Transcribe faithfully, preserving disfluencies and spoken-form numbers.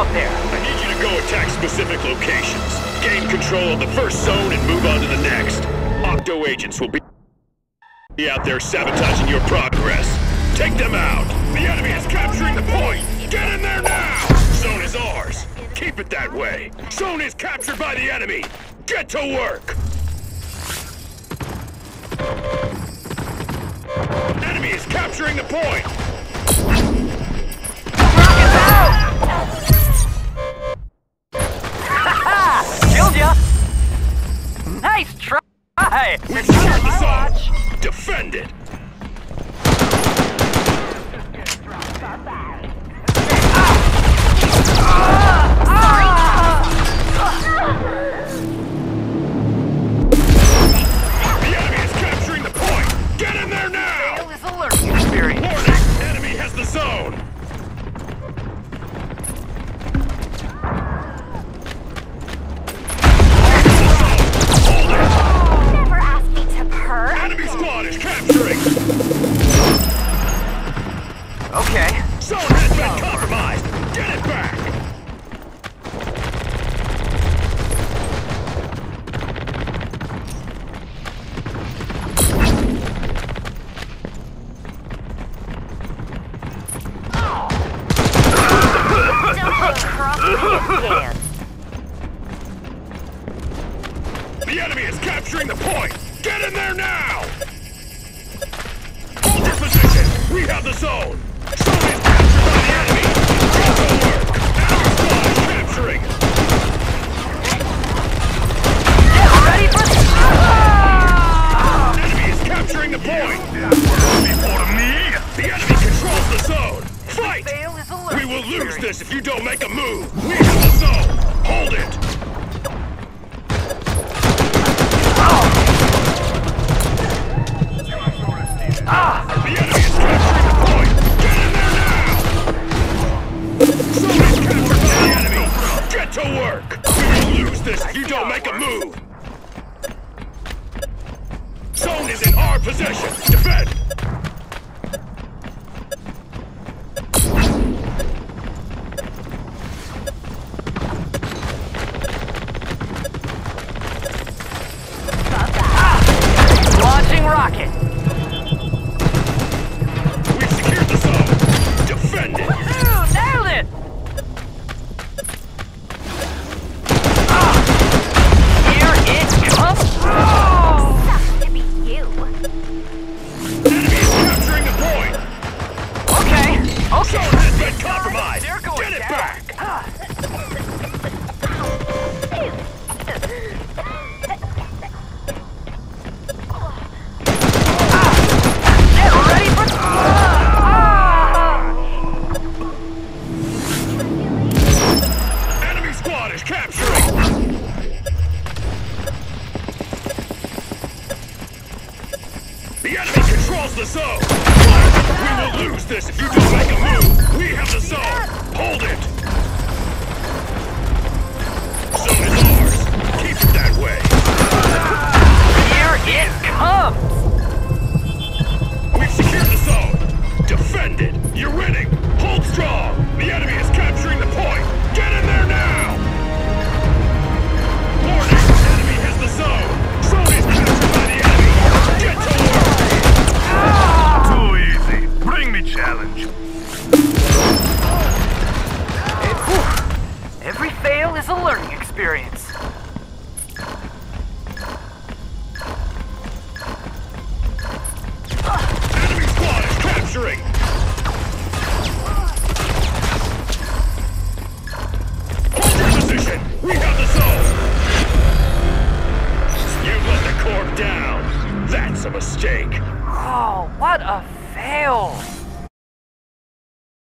out there. I need you to go attack specific locations. Gain control of the first zone and move on to the next. Octo agents will be out there sabotaging your progress. Take them out. The enemy is capturing the point. Get in there now. Zone is ours. Keep it that way. Zone is captured by the enemy. Get to work. Enemy is capturing the point. Rocket's out! Killed ya! Nice try! We've secured the zone. Defend it. The enemy is capturing the point. Get in there now. Fail is a learning experience. Warning! Enemy has the zone. Never ask me to purr. Enemy squad is capturing. Okay. Zone has been compromised. Get it back. Again. The enemy is capturing the point. Get in there now. Hold your position. We have the zone. Zone is captured by the enemy. Get to work. Enemy squad is capturing. Get ready for the... Enemy is capturing the point. Before me. The enemy controls the zone. Fight. Fail is a We learning will lose experience. this if you don't make a move. We have the zone. Hold it. Ah! The enemy is capturing the point. Get in there now. Zone is captured by the enemy. Get to work. We will lose this if you don't make a move. Zone is in our possession. Defend. Launching rocket. We've secured the zone. Defend it. Ooh, nailed it! Ah! Here it comes! Oh! Sucks to be you. Enemy is capturing the point. Okay, okay. Zone has been compromised. They're going Get it down. back. Ah. Get ready for... Ah! Enemy squad is capturing. The enemy controls the zone. We will lose this if you don't make a move. We have the zone. Hold it. Zone is ours. Keep it that way. Here it comes! We've secured the zone. Defend it. You're winning. Hold strong. The enemy is capturing the point. Get in there now. Warning. Enemy has the zone. Zone is captured by the enemy. Get to work. Too easy. Bring me challenge. Every fail is a learning experience. Enemy squad is capturing. Hold your position. We have the zone. You let the corp down. That's a mistake. Oh, what a fail!